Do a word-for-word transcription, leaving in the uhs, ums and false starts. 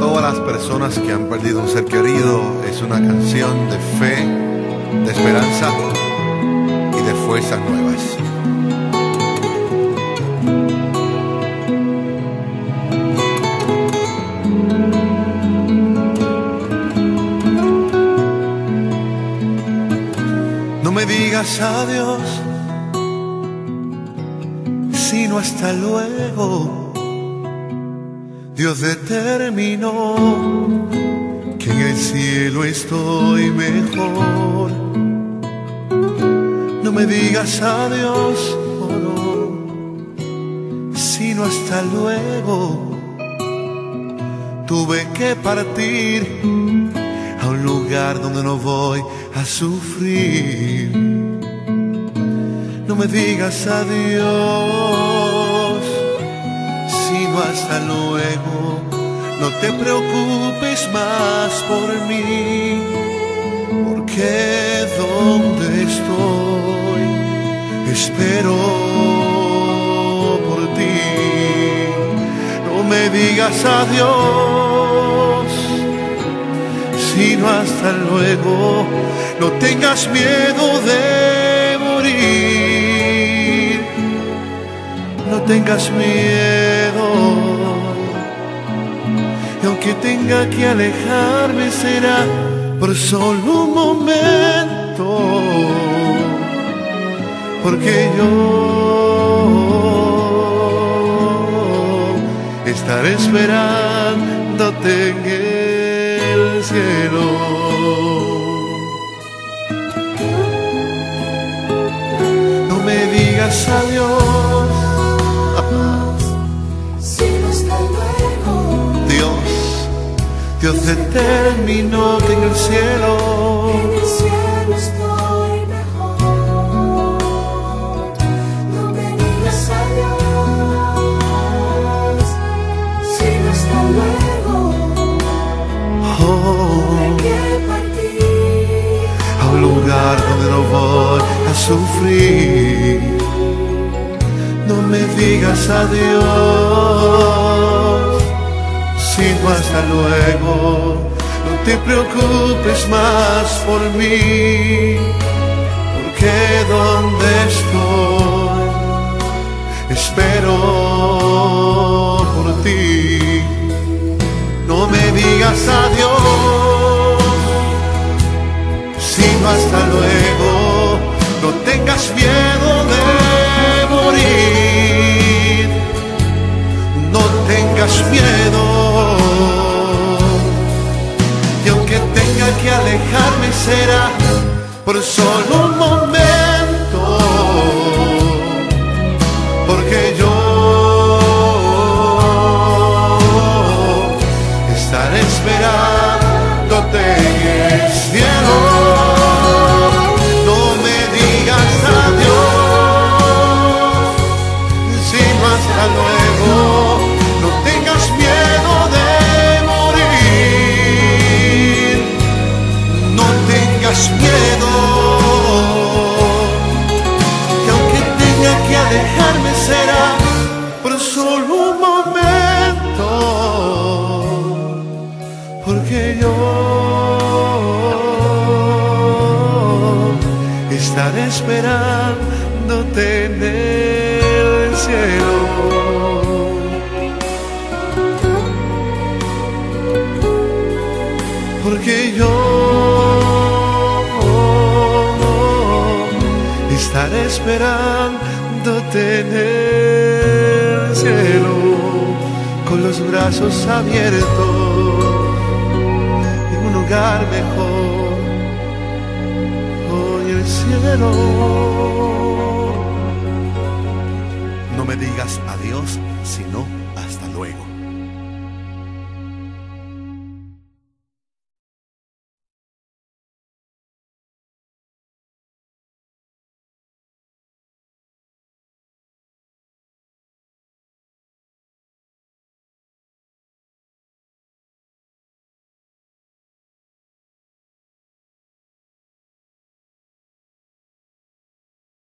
todas las personas que han perdido un ser querido. Es una canción de fe, de esperanza y de fuerzas nuevas. No me digas adiós, sino hasta luego. Dios determinó que en el cielo estoy mejor. No me digas adiós, oh no, sino hasta luego. Tuve que partir a un lugar donde no voy a sufrir. No me digas adiós, sino hasta luego. No te preocupes más por mí, porque donde estoy espero por ti. No me digas adiós, sino hasta luego. No tengas miedo de morir, no tengas miedo. Y aunque tenga que alejarme, será por solo un momento, porque yo estaré esperándote en el cielo. No me digas adiós, sino hasta luego. Dios, Dios determinó que en el cielo, En el cielo estoy mejor. No me digas adiós, sino hasta luego. oh, Hay que partir a un lugar donde no voy a sufrir. No me digas adiós, sino hasta luego. No te preocupes más por mí, porque donde estoy espero por ti. No me digas adiós, sino hasta luego. No tengas miedo de morir, no tengas miedo. Y aunque tenga que alejarme, será por solo un momento, porque yo estaré esperándote en el cielo. No me digas adiós, sino hasta luego. No tengas miedo de morir, no tengas miedo. Que aunque tenga que alejarme, será por solo un momento, porque yo estaré esperándote en el cielo. Porque yo estaré esperándote en el cielo, con los brazos abiertos, en un lugar mejor, hoy el cielo. No me digas adiós, sino hasta luego.